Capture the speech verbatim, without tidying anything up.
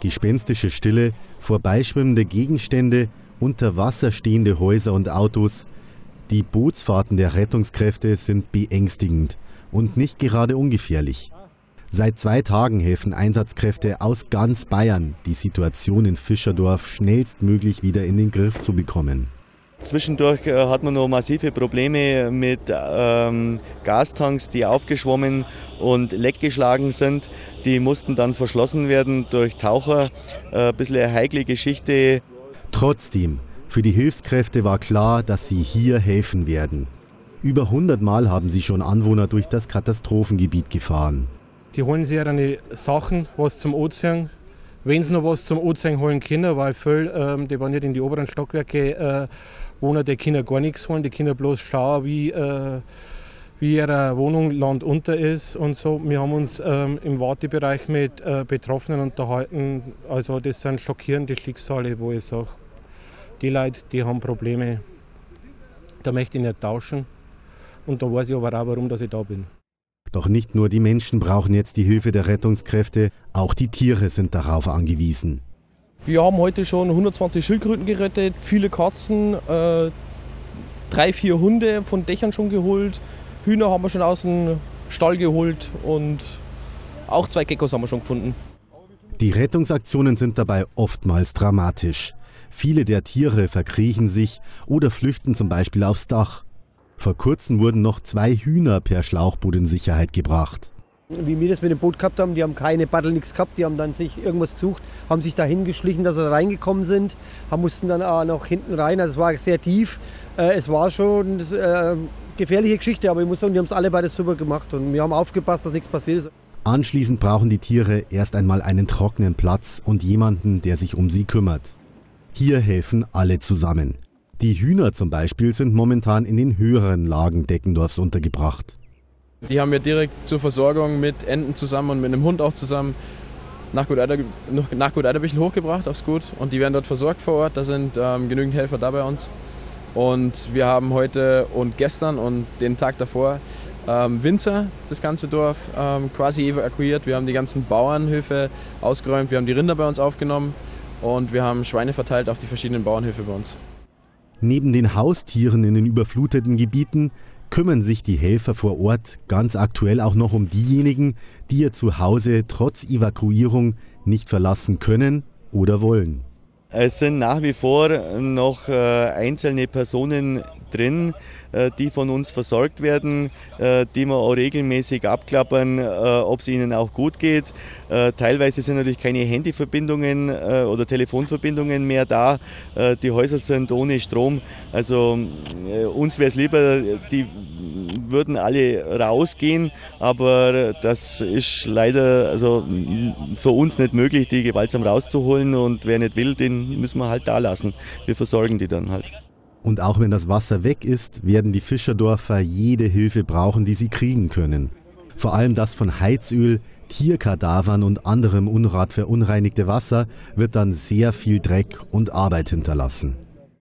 Gespenstische Stille, vorbeischwimmende Gegenstände, unter Wasser stehende Häuser und Autos. Die Bootsfahrten der Rettungskräfte sind beängstigend und nicht gerade ungefährlich. Seit zwei Tagen helfen Einsatzkräfte aus ganz Bayern, die Situation in Fischerdorf schnellstmöglich wieder in den Griff zu bekommen. Zwischendurch äh, hat man noch massive Probleme mit ähm, Gastanks, die aufgeschwommen und leckgeschlagen sind. Die mussten dann verschlossen werden durch Taucher. Ein äh, bisschen eine heikle Geschichte. Trotzdem, für die Hilfskräfte war klar, dass sie hier helfen werden. Über hundert Mal haben sie schon Anwohner durch das Katastrophengebiet gefahren. Die holen sich ihre Sachen, was zum Ozean, wenn sie noch was zum Ozean holen können, weil viele, ähm, die waren nicht in die oberen Stockwerke, äh, wohnen, die Kinder gar nichts holen, die Kinder bloß schauen, wie, äh, wie ihre Wohnung landunter ist und so. Wir haben uns ähm, im Wartebereich mit äh, Betroffenen unterhalten, also das sind schockierende Schicksale, wo ich sage, die Leute, die haben Probleme, da möchte ich nicht tauschen und da weiß ich aber auch, warum dass ich da bin. Doch nicht nur die Menschen brauchen jetzt die Hilfe der Rettungskräfte, auch die Tiere sind darauf angewiesen. Wir haben heute schon hundertzwanzig Schildkröten gerettet, viele Katzen, äh, drei, vier Hunde von Dächern schon geholt, Hühner haben wir schon aus dem Stall geholt und auch zwei Geckos haben wir schon gefunden. Die Rettungsaktionen sind dabei oftmals dramatisch. Viele der Tiere verkriechen sich oder flüchten zum Beispiel aufs Dach. Vor kurzem wurden noch zwei Hühner per Schlauchboot in Sicherheit gebracht. Wie wir das mit dem Boot gehabt haben, die haben keine Paddel, nichts gehabt, die haben dann sich irgendwas gesucht, haben sich dahin geschlichen, dass sie da reingekommen sind, haben, mussten dann auch noch hinten rein, also es war sehr tief. Äh, es war schon eine äh, gefährliche Geschichte, aber ich muss sagen, die haben es alle beide super gemacht und wir haben aufgepasst, dass nichts passiert ist. Anschließend brauchen die Tiere erst einmal einen trockenen Platz und jemanden, der sich um sie kümmert. Hier helfen alle zusammen. Die Hühner zum Beispiel sind momentan in den höheren Lagen Deckendorfs untergebracht. Die haben wir direkt zur Versorgung mit Enten zusammen und mit einem Hund auch zusammen nach Gut Eider, nach Gut Eiderbichl hochgebracht aufs Gut und die werden dort versorgt vor Ort. Da sind ähm, genügend Helfer da bei uns. Und wir haben heute und gestern und den Tag davor ähm, Winzer, das ganze Dorf, ähm, quasi evakuiert. Wir haben die ganzen Bauernhöfe ausgeräumt, wir haben die Rinder bei uns aufgenommen und wir haben Schweine verteilt auf die verschiedenen Bauernhöfe bei uns. Neben den Haustieren in den überfluteten Gebieten kümmern sich die Helfer vor Ort ganz aktuell auch noch um diejenigen, die ihr Zuhause trotz Evakuierung nicht verlassen können oder wollen. Es sind nach wie vor noch einzelne Personen drin, die von uns versorgt werden, die wir auch regelmäßig abklappern, ob es ihnen auch gut geht. Teilweise sind natürlich keine Handyverbindungen oder Telefonverbindungen mehr da. Die Häuser sind ohne Strom. Also uns wäre es lieber, die würden alle rausgehen, aber das ist leider also für uns nicht möglich, die gewaltsam rauszuholen, und wer nicht will, den müssen wir halt da lassen. Wir versorgen die dann halt. Und auch wenn das Wasser weg ist, werden die Fischerdorfer jede Hilfe brauchen, die sie kriegen können. Vor allem das von Heizöl, Tierkadavern und anderem Unrat verunreinigte Wasser wird dann sehr viel Dreck und Arbeit hinterlassen.